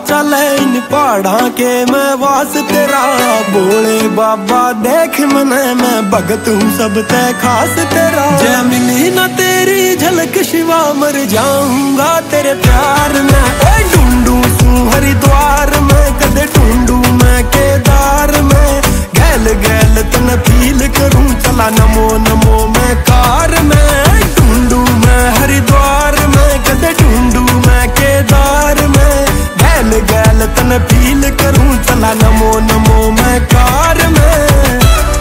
चले इन पहाड़ा के मैं वास तेरा। बोले बाबा देख मने मैं भगत हूँ सब ते खास तेरा। जय मिली ना तेरी झलक शिवा मर जाऊंगा तेरे प्यार में। ढूंढू सू हरिद्वार में कदे ढूंढू मैं केदार में। गैल गैल तन फील करूं चला नमो नमो मैं कार में। ढूंढू मैं हरिद्वार में कदे ढूंढू मैं केदार में। गैल गैल तन फील करूं चला नमो नमो मैं कार में।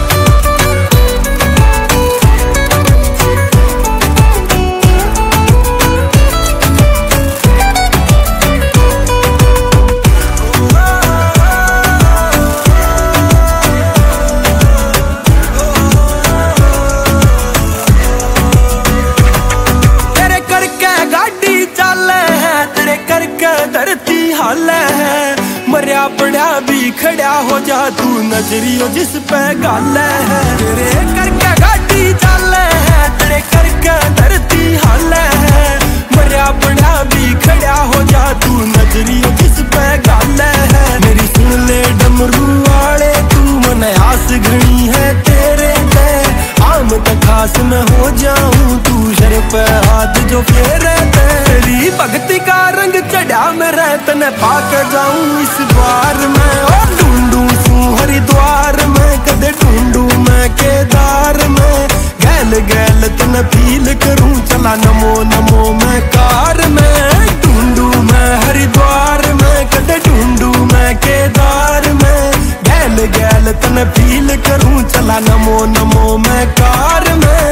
मरिया पड़ा भी खड़ा हो जा तू नजरियो जिस पे गाल है। तेरे करके गाड़ी चल है तेरे करके धरती हाल है। मरिया पड़ा भी खड़ा हो जा तू नजरियो जिस पे गाल है। मेरी सुन ले डमरू वाले तू मन आस घनी है तेरे ते। आम तक खास में हो जाऊं तू शर पे हाथ जो फेरे तेरी भक्ति का रंग चढ़ा मेरे तने पाक जाऊं इस बार मैं। और ढूंढू सू हरिद्वार में कदे ढूंढू मैं केदार में। गैल गैल तने फील करूं चला नमो नमो मैं कार में। ढूंढू मैं हरिद्वार में कदे ढूंढू मैं केदार में। गैल गैल तने फील करूं चला नमो नमो मैं कार में।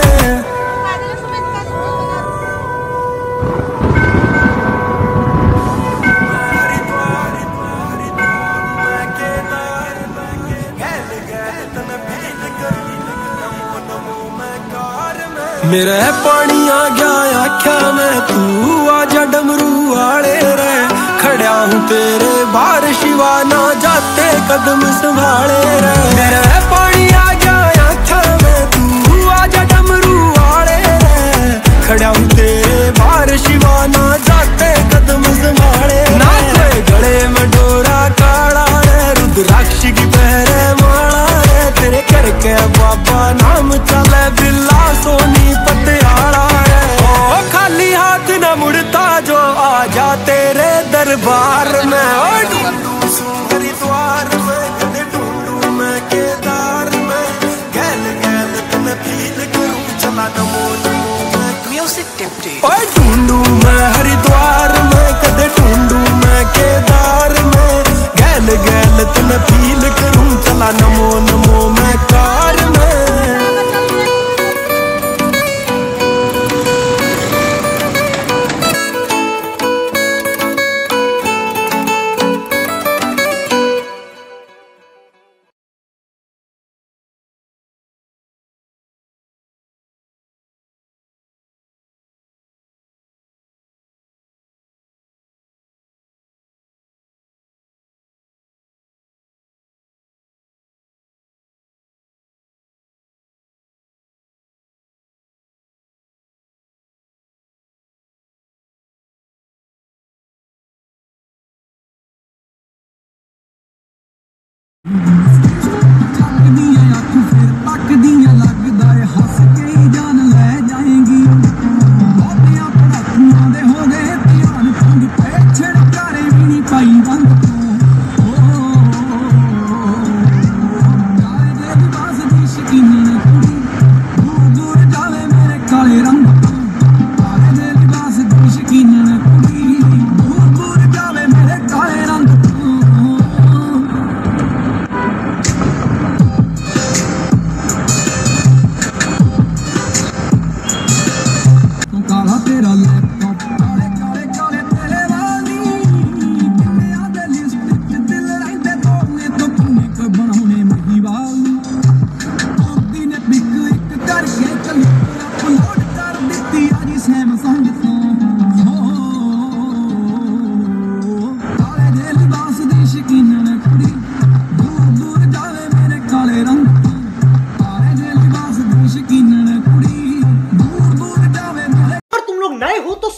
मेरे पानी आ गया आख्या मैं तू आजा डमरू वाले रे। खड़ा हूँ तेरे बार शिवा ना जाते कदम संभाले रे। मेरे पानी आ गया आख्या मैं तू आजा डमरू वाले रे। खड़ा हूँ तेरे बार शिवा ना जाते कदम संभाले ना। कोई गले में डोरा काला रे रुद्राक्ष की पहरे माला रे। तेरे करके बाबा नाम चले बिल्ला सोनी पतियाला है। ओ खाली हाथ न मुड़ता जो आजा तेरे दरबार में। ढूंढू सू हरिद्वार में कदे ढूंढू मैं केदार में। गैल गैल तन फील करूं चला नमो नमो मैं म्यूजिक टिप्टी। ओए ढूंढू मैं हरिद्वार में कदे ढूंढू मैं केदार में। गैल गैल तन फील करूं चला नमो नमो मैं कार में।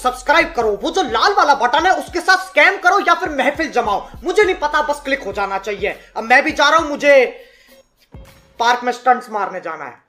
सब्सक्राइब करो, वो जो लाल वाला बटन है उसके साथ स्कैम करो या फिर महफिल जमाओ, मुझे नहीं पता, बस क्लिक हो जाना चाहिए। अब मैं भी जा रहा हूं, मुझे पार्क में स्टंट्स मारने जाना है।